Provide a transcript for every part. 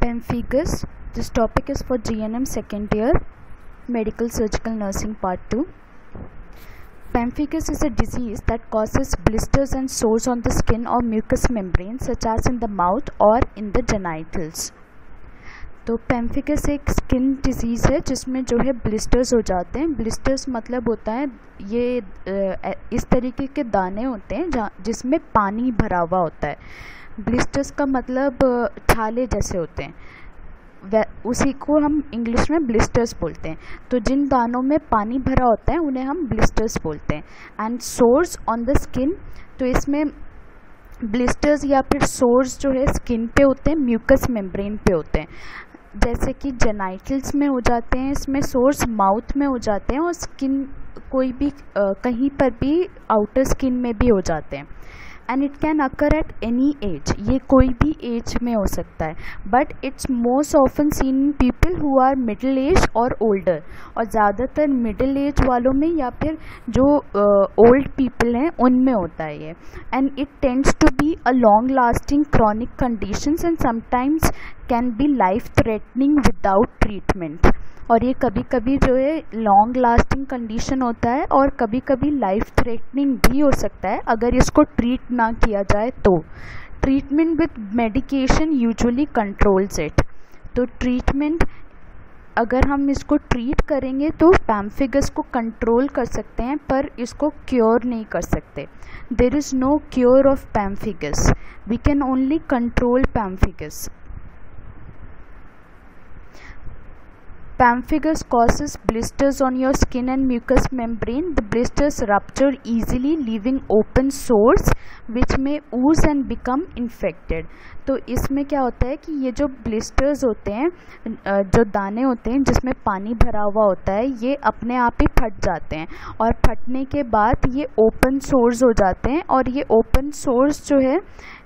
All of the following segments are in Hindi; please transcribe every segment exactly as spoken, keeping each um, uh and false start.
Pemphigus. This topic is for G N M second year, Medical Surgical Nursing Part two. Pemphigus is a disease that causes blisters and sores on the skin or mucous membrane such as in the mouth or in the genitals. तो पेम्फिगस एक स्किन डिजीज़ है जिसमें जो है ब्लिस्टर्स हो जाते हैं. ब्लिस्टर्स मतलब होता है ये इस तरीके के दाने होते हैं जहाँ जिसमें पानी भरा हुआ होता है. ब्लिस्टर्स का मतलब छाले जैसे होते हैं, वे उसी को हम इंग्लिश में ब्लिस्टर्स बोलते हैं. तो जिन दानों में पानी भरा होता है उन्हें हम ब्लिस्टर्स बोलते हैं. And sores on the skin, तो इसमें ब्लिस्टर्स या फिर सोर्स जो है स्किन पे होते हैं, म्यूकस मेम्ब्रेन पे होते हैं. जैसे कि जेनाइटल्स में हो जाते हैं इसमें सोर्स, माउथ में हो जाते हैं और स्किन कोई भी आ, कहीं पर भी आउटर स्किन में भी हो जाते हैं. And it can occur at any age, ये कोई भी एज में हो सकता है. But it's most often seen in people who are middle age और ओल्डर, और ज़्यादातर मिडिल एज वालों में या फिर जो ओल्ड uh, पीपल हैं उनमें होता है ये. And it tends to be a long lasting chronic conditions and sometimes can be life threatening without treatment. और ये कभी कभी जो है लॉन्ग लास्टिंग कंडीशन होता है और कभी कभी लाइफ थ्रेटनिंग भी हो सकता है अगर इसको ट्रीट ना किया जाए तो. Treatment with medication usually controls it. तो ट्रीटमेंट अगर हम इसको ट्रीट करेंगे तो पेम्फिगस को कंट्रोल कर सकते हैं, पर इसको क्योर नहीं कर सकते. There is no cure of pemphigus, we can only control pemphigus. Pemphigus causes blisters on your skin and mucous membrane. The blisters rupture easily, leaving open sores which may ooze and become infected. तो इसमें क्या होता है कि ये जो ब्लिस्टर्स होते हैं, जो दाने होते हैं जिसमें पानी भरा हुआ होता है, ये अपने आप ही फट जाते हैं और फटने के बाद ये ओपन सोर्स हो जाते हैं. और ये ओपन सोर्स जो है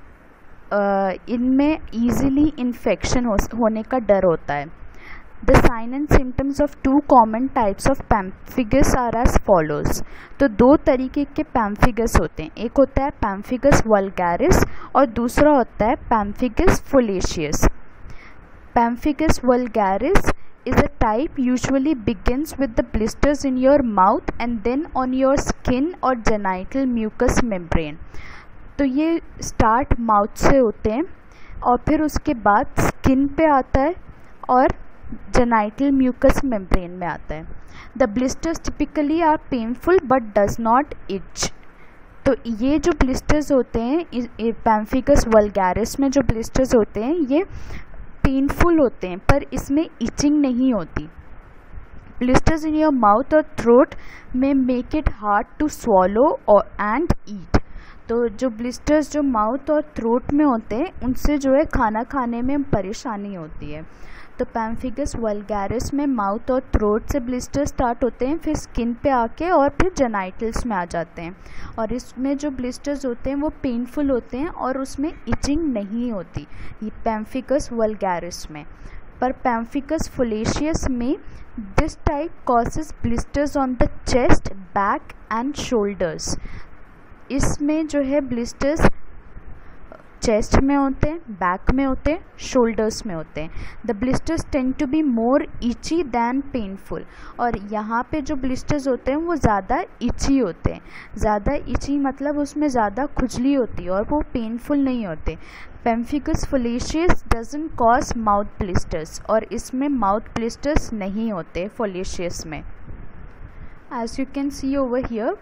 इनमें ईजिली इन्फेक्शन हो, होने का डर होता है. The sign and symptoms of two common types of pemphigus are as follows. तो दो तरीके के पेम्फिगस होते हैं. एक होता है पेम्फिगस वल्गैरिस और दूसरा होता है pemphigus foliaceus. Pemphigus vulgaris is a type usually begins with the blisters in your mouth and then on your skin or genital mucous membrane. तो ये स्टार्ट माउथ से होते हैं और फिर उसके बाद स्किन पे आता है और जेनाइटल म्यूकस मेम्ब्रेन में आता है. The blisters typically are painful but does not itch. तो ये जो ब्लिस्टर्स होते हैं पेम्फिगस वल्गैरिस में जो ब्लिस्टर्स होते हैं ये पेनफुल होते हैं पर इसमें इचिंग नहीं होती. ब्लिस्टर्स इन योर माउथ और थ्रोट में make it hard to swallow और एंड ईट. तो जो ब्लिस्टर्स जो माउथ और थ्रोट में होते हैं उनसे जो है खाना खाने में परेशानी होती है. तो पेम्फिगस वल्गैरिस में माउथ और थ्रोट से ब्लिस्टर स्टार्ट होते हैं, फिर स्किन पे आके और फिर जेनाइटल्स में आ जाते हैं. और इसमें जो ब्लिस्टर्स होते हैं वो पेनफुल होते हैं और उसमें इचिंग नहीं होती, ये पेम्फिगस वल्गैरिस में. पर पेम्फिगस फुलेशियस में this type causes blisters on the chest, back and shoulders. इसमें जो है ब्लिस्टर्स चेस्ट में होते हैं, बैक में होते हैं, शोल्डर्स में होते हैं. The blisters tend to be more itchy than painful. और यहाँ पे जो ब्लिस्टर्स होते हैं वो ज़्यादा इची होते हैं. ज़्यादा इची मतलब उसमें ज़्यादा खुजली होती है और वो पेनफुल नहीं होते. Pemphigus foliaceus doesn't cause mouth blisters, और इसमें माउथ ब्लिस्टर्स नहीं होते फुलेशियस में. As you can see over here,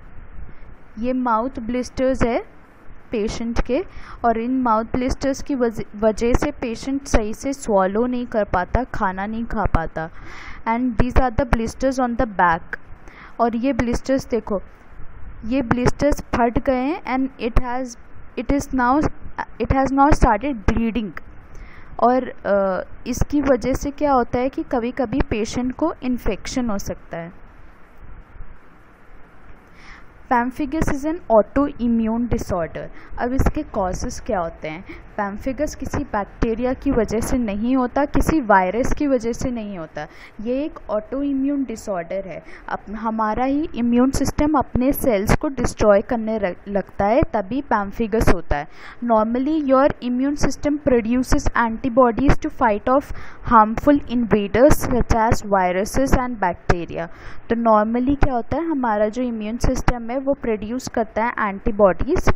ये माउथ ब्लिस्टर्स है पेशेंट के, और इन माउथ ब्लिस्टर्स की वजह से पेशेंट सही से स्वॉलो नहीं कर पाता, खाना नहीं खा पाता. And these are the blisters on the back. और ये ब्लिस्टर्स देखो, ये ब्लिस्टर्स फट गए हैं and it has it is now it has now started bleeding. और uh, इसकी वजह से क्या होता है कि कभी कभी पेशेंट को इन्फेक्शन हो सकता है. Pemphigus is an auto immune disorder. अब इसके कॉजेज़ क्या होते हैं? पैम्फिगस किसी बैक्टीरिया की वजह से नहीं होता, किसी वायरस की वजह से नहीं होता। ये एक ऑटो इम्यून डिसऑर्डर है। अब हमारा ही इम्यून सिस्टम अपने सेल्स को डिस्ट्रॉय करने लगता है, तभी पैम्फिगस होता है। Normally your immune system produces antibodies to fight off harmful invaders such as viruses and bacteria. तो नॉर्मली क्या होता है, हमारा जो इम्यून सिस्टम है वो प्रोड्यूस करता है antibodies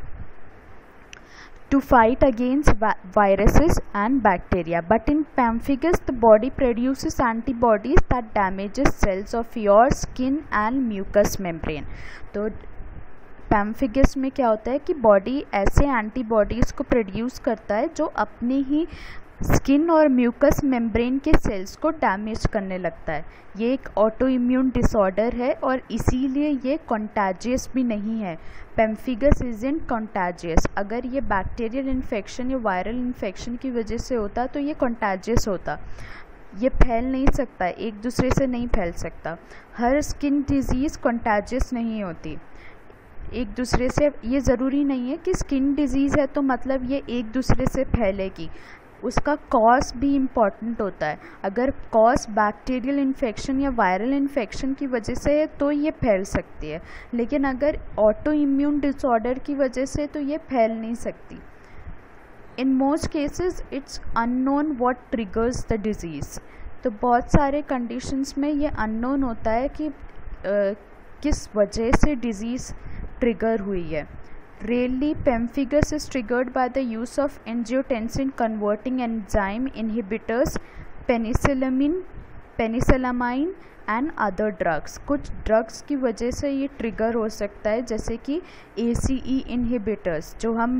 to fight against viruses and bacteria, but in pemphigus the body produces antibodies that damages cells of your skin and mucous membrane। तो पैम्फिगस में क्या होता है कि बॉडी ऐसे एंटीबॉडीज़ को प्रोड्यूस करता है जो अपने ही स्किन और म्यूकस मेम्ब्रेन के सेल्स को डैमेज करने लगता है। ये एक ऑटो इम्यून डिसऑर्डर है और इसीलिए ये कॉन्टैजियस भी नहीं है। Pemphigus isn't contagious. अगर ये बैक्टीरियल इन्फेक्शन या वायरल इन्फेक्शन की वजह से होता तो ये कॉन्टैजियस होता। ये फैल नहीं सकता, एक दूसरे से नहीं फैल सकता। हर स्किन डिजीज़ कॉन्टैजियस नहीं होती एक दूसरे से। ये ज़रूरी नहीं है कि स्किन डिजीज़ है तो मतलब ये एक दूसरे से फैलेगी, उसका कॉज भी इम्पॉर्टेंट होता है। अगर कॉज बैक्टीरियल इन्फेक्शन या वायरल इन्फेक्शन की वजह से है तो ये फैल सकती है, लेकिन अगर ऑटो इम्यून डिसऑर्डर की वजह से तो ये फैल नहीं सकती। In most cases it's unknown what triggers the disease. तो बहुत सारे कंडीशंस में ये अननोन होता है कि uh, किस वजह से डिजीज़ ट्रिगर हुई है। Rarely, pemphigus is triggered by the use of angiotensin converting enzyme inhibitors, penicillamine, penicillamine and other drugs। कुछ ड्रग्स की वजह से ये ट्रिगर हो सकता है, जैसे कि A C E inhibitors जो हम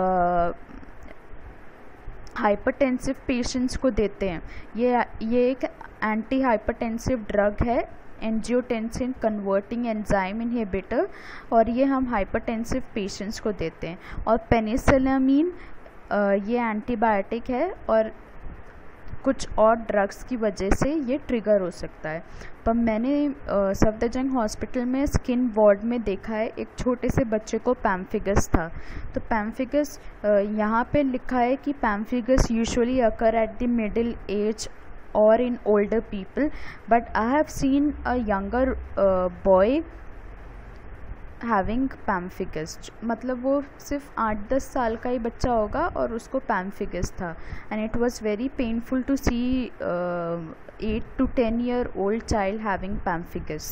हाइपरटेंसिव पेशेंट्स को देते हैं। ये ये एक एंटी हाइपरटेंसिव ड्रग है, एंजियोटेंसिन कन्वर्टिंग एंजाइम इनहिबिटर, और ये हम हाइपरटेंसिव पेशेंट्स को देते हैं। और पेनिसिलामीन ये एंटीबायोटिक है और कुछ और ड्रग्स की वजह से ये ट्रिगर हो सकता है। पर मैंने सफदरजंग हॉस्पिटल में स्किन वार्ड में देखा है, एक छोटे से बच्चे को पैम्फिगस था। तो पैम्फिगस यहाँ पे लिखा है कि pemphigus usually occur at the middle age or in older people, but I have seen a younger uh, boy having pemphigus। मतलब वो सिर्फ आठ दस साल का ही बच्चा होगा और उसको पैम्फिगस था, and it was very painful to see uh, eight to ten year old child having pemphigus।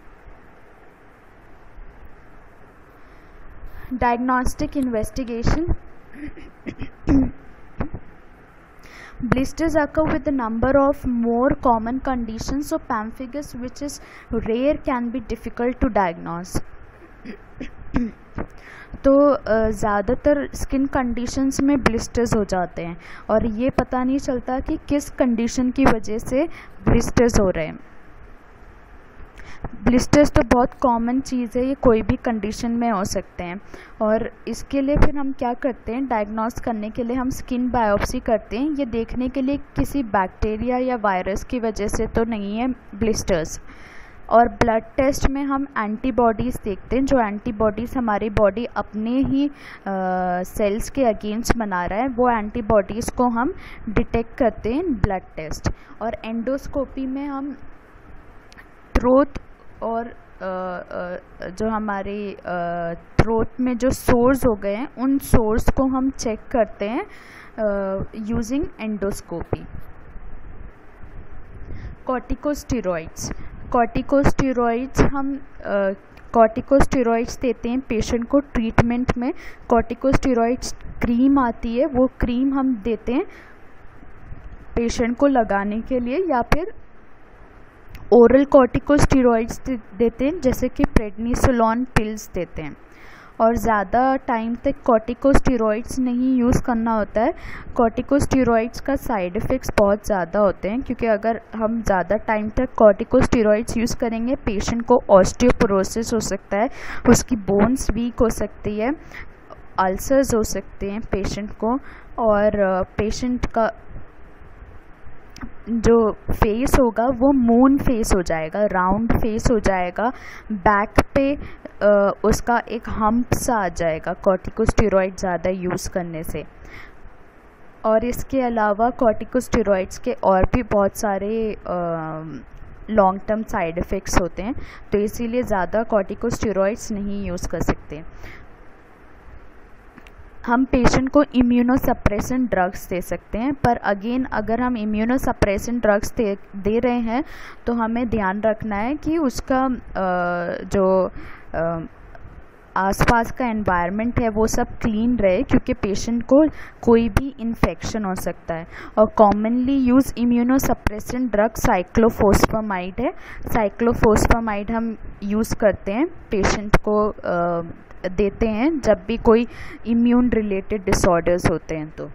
Diagnostic investigation Blisters occur with a number of more common conditions, so pemphigus, which is rare, can be difficult to diagnose। तो ज़्यादातर स्किन कंडीशंस में ब्लिस्टर्स हो जाते हैं और ये पता नहीं चलता कि किस कंडीशन की वजह से ब्लिस्टर्स हो रहे हैं। ब्लिस्टर्स तो बहुत कॉमन चीज़ है, ये कोई भी कंडीशन में हो सकते हैं। और इसके लिए फिर हम क्या करते हैं, डायग्नोस करने के लिए हम स्किन बायोप्सी करते हैं, ये देखने के लिए किसी बैक्टीरिया या वायरस की वजह से तो नहीं है ब्लिस्टर्स। और ब्लड टेस्ट में हम एंटीबॉडीज़ देखते हैं, जो एंटीबॉडीज़ हमारी बॉडी अपने ही सेल्स के अगेंस्ट बना रहा है, वो एंटीबॉडीज़ को हम डिटेक्ट करते हैं ब्लड टेस्ट। और एंडोस्कोपी में हम थ्रोट और आ, आ, जो हमारे थ्रोट में जो सोर्स हो गए हैं उन सोर्स को हम चेक करते हैं यूजिंग एंडोस्कोपी। कॉर्टिकोस्टेरॉइड्स कॉर्टिकोस्टेरॉइड्स हम कॉर्टिकोस्टेरॉइड्स देते हैं पेशेंट को ट्रीटमेंट में। कॉर्टिकोस्टेरॉइड्स क्रीम आती है, वो क्रीम हम देते हैं पेशेंट को लगाने के लिए, या फिर ओरल कॉर्टिकोस्टेरॉइड्स देते हैं जैसे कि प्रेडनिसोलोन पिल्स देते हैं। और ज़्यादा टाइम तक कॉर्टिकोस्टेरॉइड्स नहीं यूज़ करना होता है। कॉर्टिकोस्टेरॉइड्स का साइड इफ़ेक्ट्स बहुत ज़्यादा होते हैं, क्योंकि अगर हम ज़्यादा टाइम तक कॉर्टिकोस्टेरॉइड्स यूज़ करेंगे पेशेंट को ऑस्टियोपोरोसिस हो सकता है, उसकी बोन्स वीक हो सकती है, अल्सर्स हो सकते हैं पेशेंट को, और पेशेंट का जो फेस होगा वो मून फेस हो जाएगा, राउंड फेस हो जाएगा, बैक पे उसका एक हम्प सा आ जाएगा कॉर्टिकोस्टेरॉइड ज़्यादा यूज़ करने से। और इसके अलावा कॉर्टिकोस्टेरॉइड्स के और भी बहुत सारे लॉन्ग टर्म साइड इफ़ेक्ट्स होते हैं, तो इसीलिए ज़्यादा कॉर्टिकोस्टेरॉइड्स नहीं यूज़ कर सकते। हम पेशेंट को इम्यूनोसप्रेसेंट ड्रग्स दे सकते हैं, पर अगेन अगर हम इम्यूनोसप्रेसेंट ड्रग्स दे दे रहे हैं तो हमें ध्यान रखना है कि उसका जो आसपास का एनवायरनमेंट है वो सब क्लीन रहे, क्योंकि पेशेंट को कोई भी इन्फेक्शन हो सकता है। और commonly use immunosuppressant drug cyclophosphamide है। साइक्लोफॉस्फेमाइड हम यूज़ करते हैं, पेशेंट को आ, देते हैं जब भी कोई इम्यून रिलेटेड डिसऑर्डर्स होते हैं। तो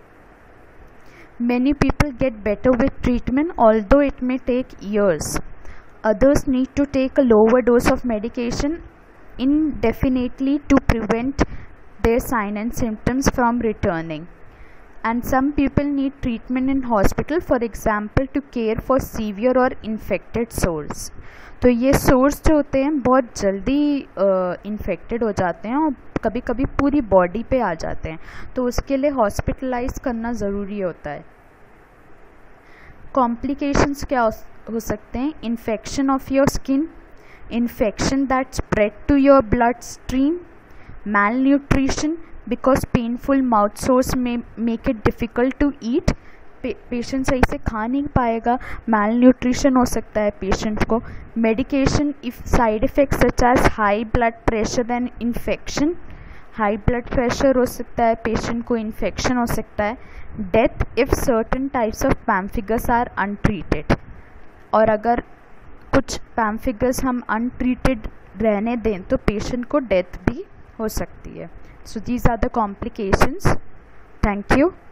many people get better with treatment although it may take years. Others need to take a lower dose of medication indefinitely to prevent their signs and symptoms from returning. And some people need treatment in hospital, for example to care for severe or infected sores. तो ये सोर्स जो होते हैं बहुत जल्दी इन्फेक्टेड uh, हो जाते हैं और कभी कभी पूरी बॉडी पे आ जाते हैं, तो उसके लिए हॉस्पिटलाइज करना ज़रूरी होता है। कॉम्प्लिकेशंस क्या हो सकते हैं? Infection of your skin, infection that spread to your bloodstream, malnutrition because painful mouth sores may make it difficult to eat, patient सही से खा नहीं पाएगा, malnutrition हो सकता है पेशेंट को। medication if side effects such as high blood pressure and infection, high blood pressure हो सकता है, पेशेंट को इन्फेक्शन हो सकता है। Death if certain types of pemphigus are untreated, और अगर कुछ पैम्फिगस हम अनट्रीटेड रहने दें तो पेशेंट को डेथ भी हो सकती है। So these are the complications. Thank you.